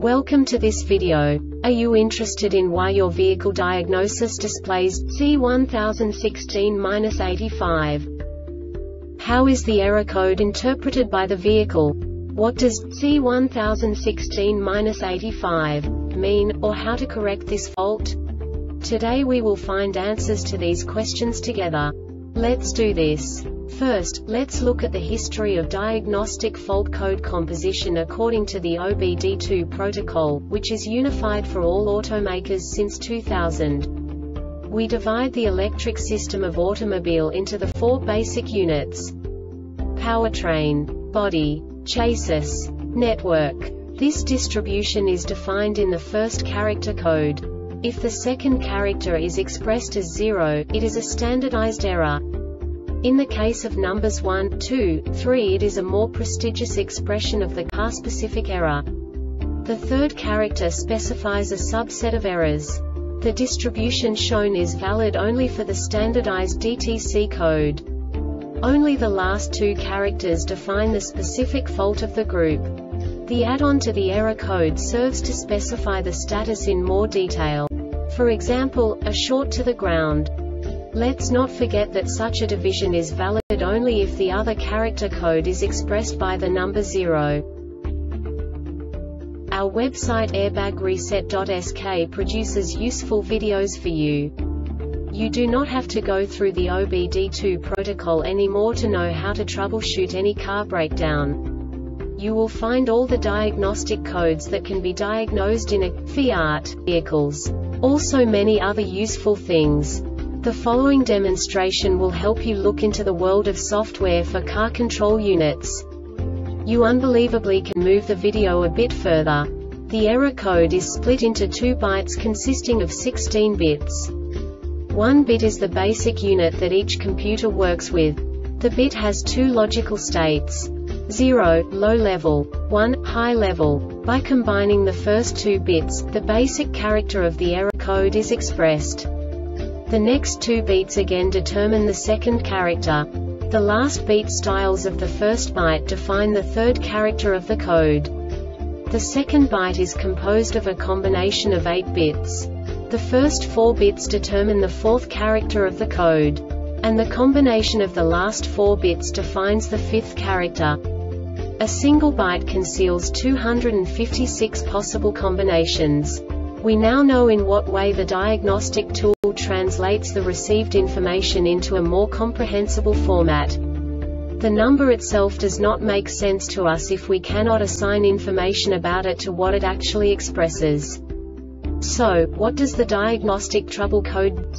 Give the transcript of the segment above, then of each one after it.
Welcome to this video. Are you interested in why your vehicle diagnosis displays C1016-85? How is the error code interpreted by the vehicle? What does C1016-85 mean, or how to correct this fault? Today we will find answers to these questions together. Let's do this. First, let's look at the history of diagnostic fault code composition according to the OBD2 protocol, which is unified for all automakers since 2000. We divide the electric system of automobile into the four basic units: powertrain, body, chassis, network. This distribution is defined in the first character code. If the second character is expressed as 0, it is a standardized error. In the case of numbers 1, 2, 3, it is a more prestigious expression of the car-specific error. The third character specifies a subset of errors. The distribution shown is valid only for the standardized DTC code. Only the last two characters define the specific fault of the group. The add-on to the error code serves to specify the status in more detail. For example, a short to the ground. Let's not forget that such a division is valid only if the other character code is expressed by the number 0. Our website airbagreset.sk produces useful videos for you. You do not have to go through the OBD2 protocol anymore to know how to troubleshoot any car breakdown. You will find all the diagnostic codes that can be diagnosed in a Fiat vehicles. Also many other useful things. The following demonstration will help you look into the world of software for car control units. You unbelievably can move the video a bit further. The error code is split into 2 bytes consisting of 16 bits. 1 bit is the basic unit that each computer works with. The bit has 2 logical states: 0, low level, 1, high level. By combining the first 2 bits, the basic character of the error code is expressed. The next 2 beats again determine the second character. The last beat styles of the first byte define the third character of the code. The second byte is composed of a combination of 8 bits. The first 4 bits determine the fourth character of the code. And the combination of the last 4 bits defines the fifth character. A single byte conceals 256 possible combinations. We now know in what way the diagnostic tool translates the received information into a more comprehensible format. The number itself does not make sense to us if we cannot assign information about it to what it actually expresses. So, what does the diagnostic trouble code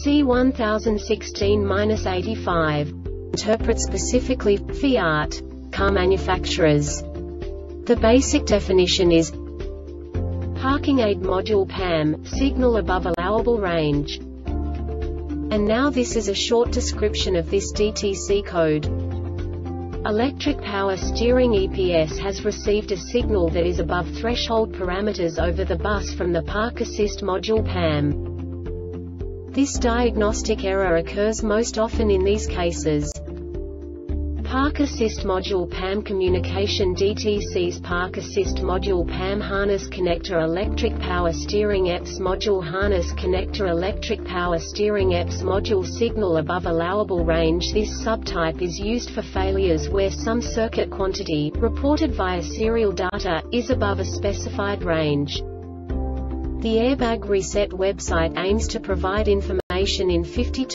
C1016-85 interpret specifically for Fiat car manufacturers? The basic definition is Parking Aid Module PAM, signal above allowable range. And now this is a short description of this DTC code. Electric Power Steering EPS has received a signal that is above threshold parameters over the bus from the Park Assist Module PAM. This diagnostic error occurs most often in these cases: Park Assist Module PAM communication DTC's Park Assist Module PAM harness connector Electric Power Steering EPS Module harness connector Electric Power Steering EPS Module signal above allowable range. This subtype is used for failures where some circuit quantity, reported via serial data, is above a specified range. The Airbag Reset website aims to provide information in 52